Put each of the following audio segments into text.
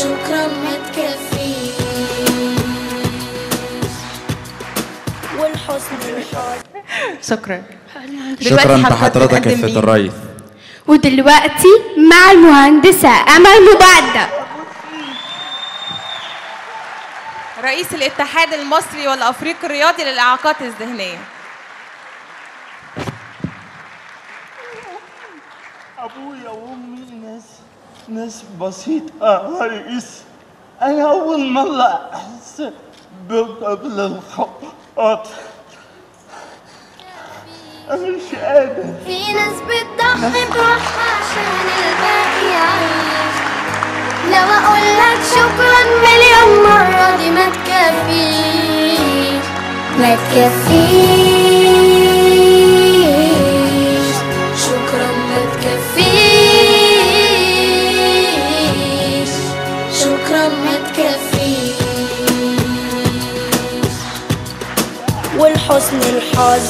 شكرا ما تكفيش والحسن الحظ. شكرا. شكرا بحضرتك يا فتى الريس. ودلوقتي مع المهندسة أمل مبعدة رئيس الاتحاد المصري والأفريقي الرياضي للإعاقات الذهنية. أبويا وأمي ناس بسيطة يا رئيس. أنا أول مرة أحس بالخطأات. أنا مش قادر. في ناس بتضحي بروحها عشان الباقي يعيش. لو أقول لك شكرا مليون مرة دي ما تكفيش ما تكفيش. شكرا ما تكفيش. شكرا ما تكفيش والحسن الحظ.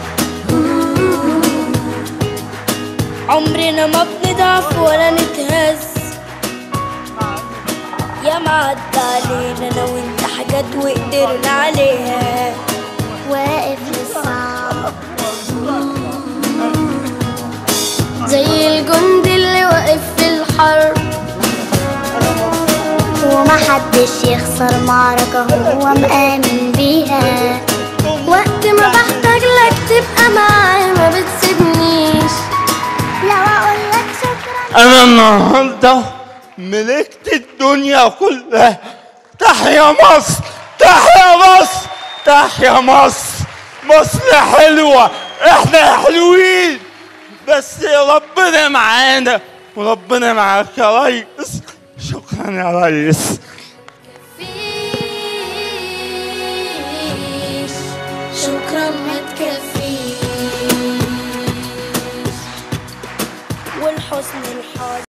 عمرنا ما بنضعف ولا نتهز. يا معدى علينا انا وانت حاجات وقدرنا عليها. واقف للصعب زي الجندي اللي واقف في الحرب ومحدش يخسر معركة هو مآمن بيها. وقت ما بحتاج لك تبقى معايا ما بتسيبنيش. لو اقول لك شكرا. أنا النهارده ملكت الدنيا كلها. تحيا مصر تحيا مصر تحيا مصر. مصر حلوة احنا حلوين بس ربنا معانا وربنا معاك يا ريس. شكرا يا ريس. شكرا ما تكفيش والحسن الحظ.